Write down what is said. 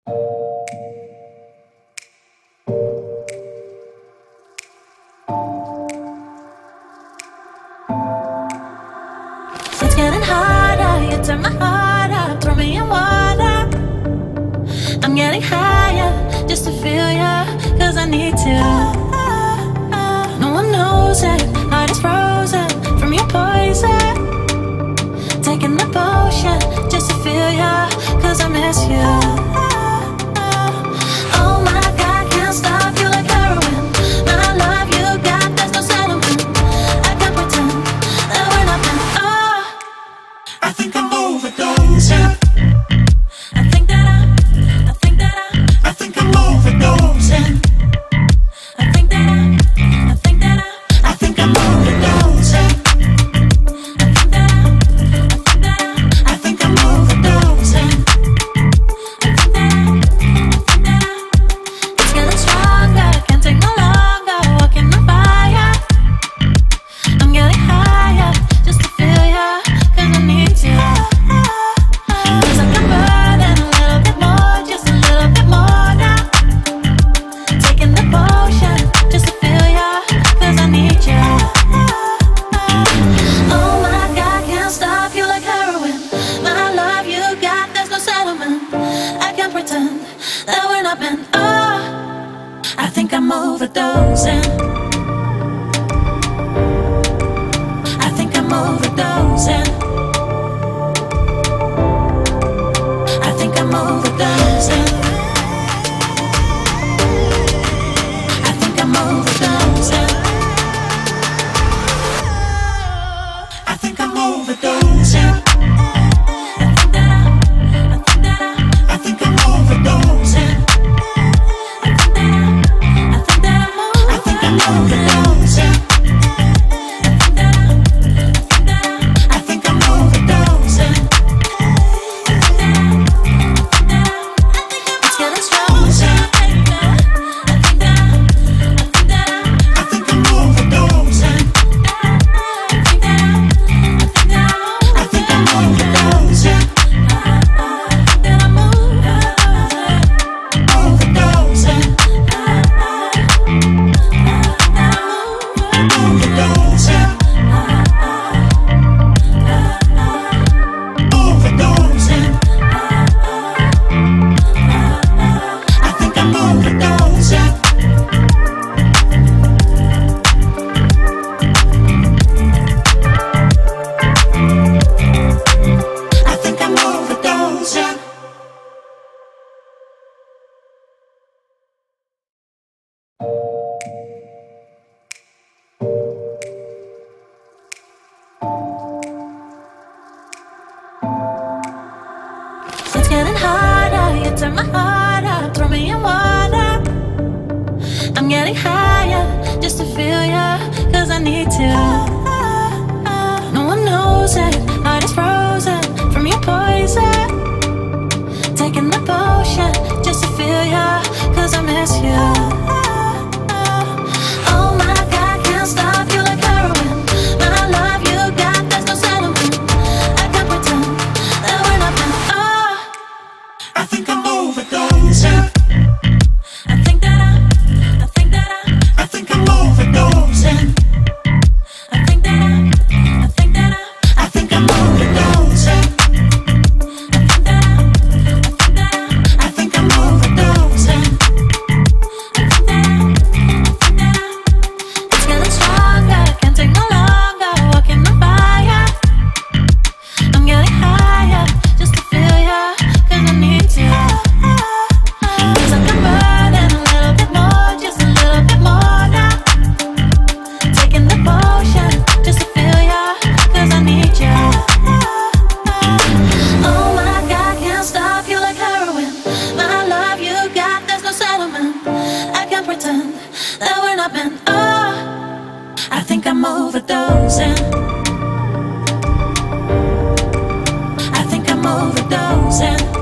It's getting harder, you turn my heart up, throw me in water. I'm getting higher, just to feel ya, cause I need to. No one knows it, heart is frozen from your poison. Taking the potion, just to feel ya, cause I miss you. Oh my God, can't stop you like heroin. My love you got, there's no settlement. I can't pretend that we're not meant. Oh, I think I'm overdosing. I think that I'm overdosing. I think that I'm I think I'm overdosing. I think that I think I'm overdosing. it's getting stronger, can't take no longer, walking on fire. I'm getting higher, just to feel ya, cause I need to. Feels like I'm burning a little bit more, just a little bit more now. Taking the potion, just to feel ya, cause I need you. Oh my God, can't stop you like heroin. My love you got, there's no settlement. I can't pretend that we're not meant. Oh, I think I'm overdosing. I think I'm overdosing. I think I'm overdosing. I think I'm overdosing. I think I'm overdosing. I think I'm overdosing. I think I'm overdosing. I think I'm overdosing. It's getting stronger. I think I'm overdosing. I think I'm overdosing. Overdosing. Overdosing. Overdosing. I think I'm overdosing. I think I'm overdosing. It's getting harder, you turn my heart up, throw me in water. I'm getting higher, just to feel ya, cause I need to. No one knows it, heart is frozen from your poison. Taking the potion, just to feel ya, cause I miss you. Oh my God, can't stop you like heroin. My love you got, there's no settlement. I can't pretend that we're not meant. Oh, I think I'm overdosing. I think that I'm I think I'm overdosing. I think that I'm I think I'm overdosing. I think I'm overdosing. it's getting stronger, can't take no longer, walking on fire. I'm getting higher, just to feel ya, cause I need to. Feels like I'm burning a little bit more, just a little bit more now. Taking the potion, just to feel ya, cause I need you. Oh my God, can't stop you like heroin. My love you got, there's no settlement. I can't pretend that we're not meant. Oh, I think I'm overdosing. I think I'm overdosing.